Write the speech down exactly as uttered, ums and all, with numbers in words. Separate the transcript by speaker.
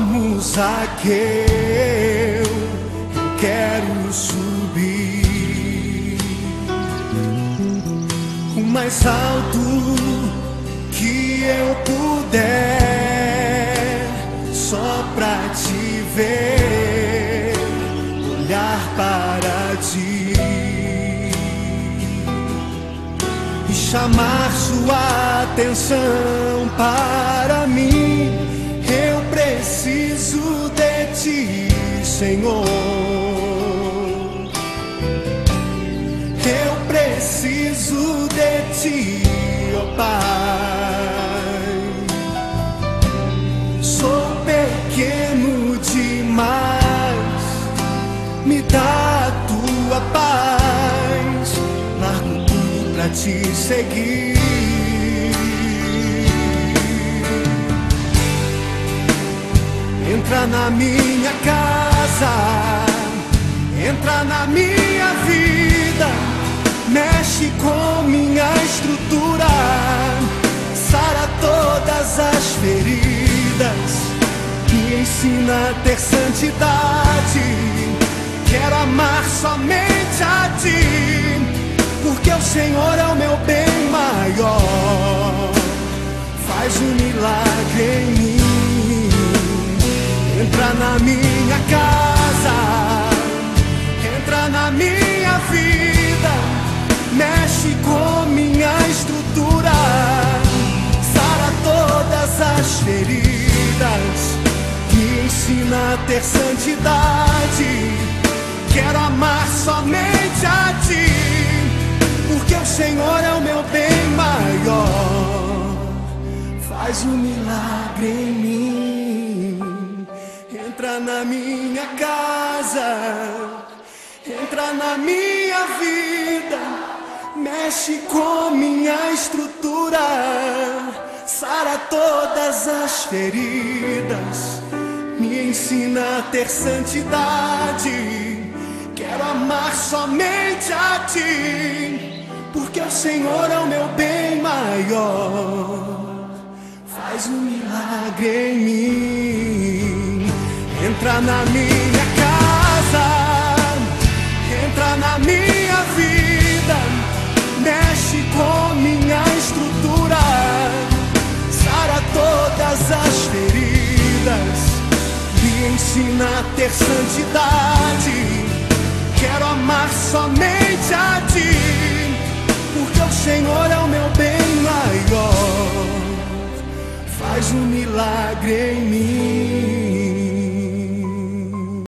Speaker 1: como Zaqueu, eu quero subir o mais alto que eu puder, só pra te ver, olhar para ti e chamar sua atenção para mim. Eu preciso de ti, Senhor. Eu preciso de ti, ó Pai. Sou pequeno demais, me dá a tua paz. Largo tudo pra te seguir. Entra na minha casa, entra na minha vida, mexe com minha estrutura, sara todas as feridas, me ensina a ter santidade. Quero amar somente a ti, porque o Senhor é o meu bem maior. Faz um milagre em mim. Entra na minha casa, entra na minha vida, mexe com minha estrutura, sara todas as feridas, me ensina a ter santidade. Quero amar somente a ti, porque o Senhor é o meu bem maior. Faz um milagre em mim. Entra na minha casa, entra na minha vida, mexe com minha estrutura, sara todas as feridas, me ensina a ter santidade. Quero amar somente a ti, porque o Senhor é o meu bem maior. Faz um milagre em mim. Entra na minha casa, entra na minha vida, mexe com minha estrutura, sara todas as feridas, me ensina a ter santidade. Quero amar somente a ti, porque o Senhor é o meu bem maior. Faz um milagre em mim.